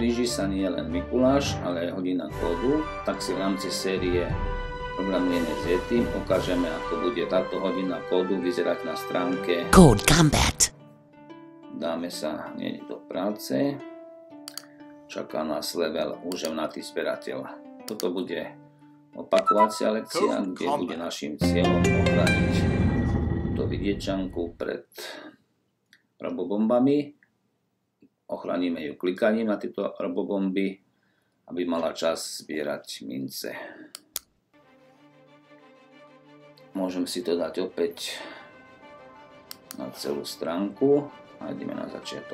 blíži sa nie len Mikuláš, ale aj hodina kódu, tak si v rámci série Programujeme s Yetim ukážeme, ako bude táto hodina kódu vyzerať na stránke Code Combat. Dáme sa hneď do práce. Čaká nás level Úževnatý zberateľ. Toto bude opakovacia lekcia, kde bude našim cieľom ochrániť túto vidiečanku pred robobombami. Ochránime ju klikaním na tieto robobomby, aby mala čas zbierať mince. Môžem si to dať opäť na celú stránku a ideme na začiatok.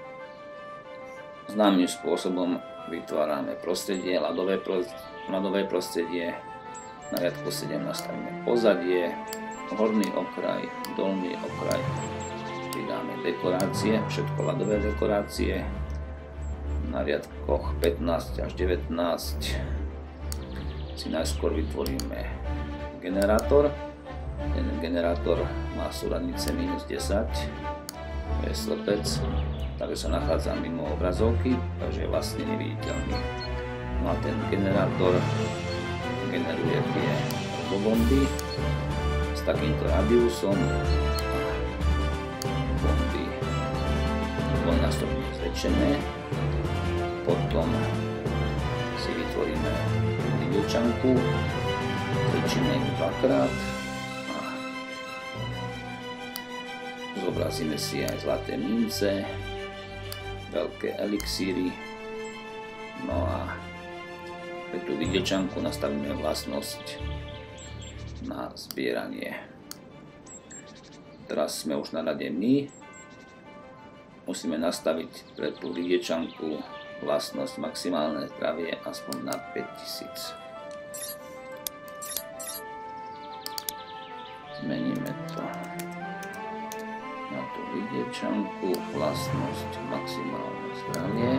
Známym spôsobom vytvárame prostredie, ľadové prostredie. Na riadku 7 nastavíme pozadie, horný okraj, dolný okraj. Pridáme dekorácie, všetko ľadové dekorácie. Na riadkoch 15 až 19 si najskôr vytvoríme generátor. Ten generátor má súradnice -10, to je slepec, takže sa nachádza mimo obrazovky, takže je vlastne neviditeľný. No a ten generátor generuje tie robobomby s takýmto radiusom a bomby dvojnásobne zväčšené. Potom si vytvoríme vidiečanku, zväčšíme ju dvakrát a zobrazíme si aj zlaté mince, veľké elixíry. No a pre tú vidiečanku nastavíme vlastnosť na zbieranie. Teraz sme už na rade my. Musíme nastaviť pre tú vidiečanku vlastnosť maximálne zdravie aspoň nad 5000. Zmeníme to na tú vidiečanku, vlastnosť maximálne zdravie.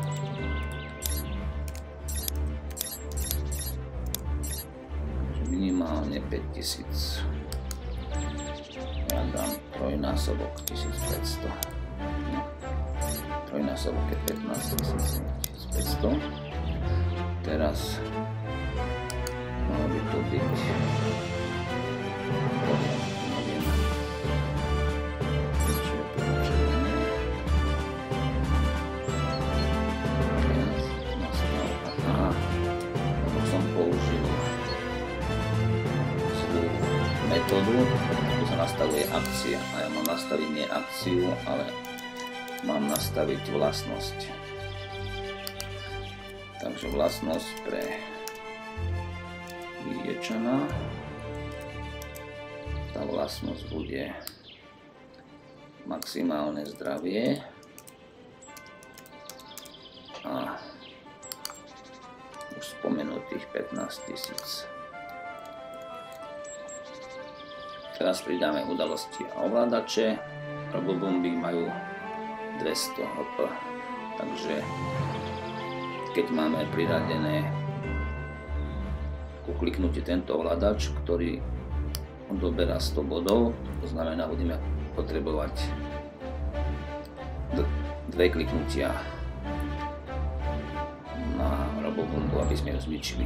Minimálne 5000. Ja dám trojnásobok 1500. Trojnásobok je 15 500. Teraz malo by to byť neviem, čo je počervené. Aha, lebo som použil zlú metódu, tu sa nastavuje akcia a ja mám nastaviť nie akciu, ale mám nastaviť vlastnosť. Takže vlastnosť pre vidiečana. Tá vlastnosť bude maximálne zdravie a už spomenutých 15 000. Teraz pridáme udalosti a ovládače. Robobomby majú 200 HP, takže keď máme priradené ku kliknutiu tento ovládač, ktorý odoberá 100 bodov, to znamená, budeme potrebovať dve kliknutia na robobombu, aby sme ju zničili.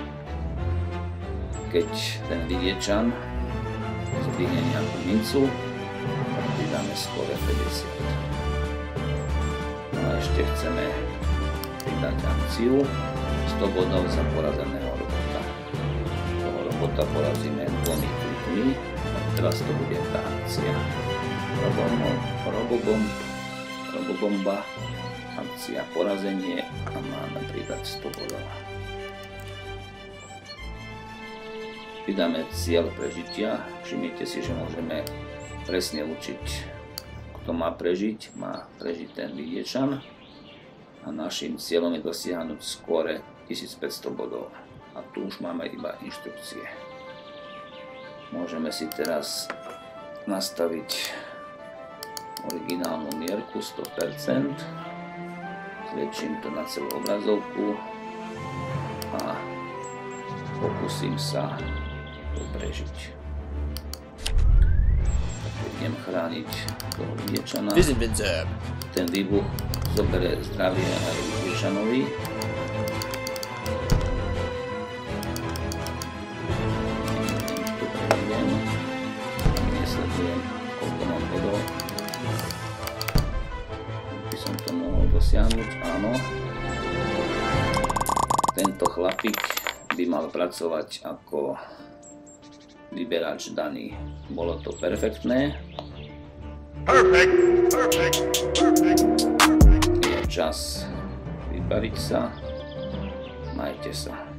Keď ten vidiečan zdvihne nejakú mincu, tak pridáme skóre 50. No a ešte chceme pridať akciu 100 bodov za porazeného robota. Toho robota porazíme 2 klikmi a teraz to bude tá akcia. Robobomba, akcia porazenie a máme pridať 100 bodov. Pridáme cieľ prežitia. Všimnite si, že môžeme presne určiť, kto má prežiť. Má prežiť ten vidiečan. A našim cieľom je dosiahnuť skóre 1500 bodov. A tu už máme iba inštrukcie. Môžeme si teraz nastaviť originálnu mierku 100%. Zväčším to na celú obrazovku a pokúsim sa to prežiť. Tak idem chrániť toho vidiečana. Ten výbuch zobere zdravie aj Vidiečanovi. Nesledujem, koľko mám bodov. By som to mohol dosiahnuť, áno. Tento chlapík by mal pracovať ako vyberač daní. Bolo to perfektné. Je čas vybariť sa. Majte sa.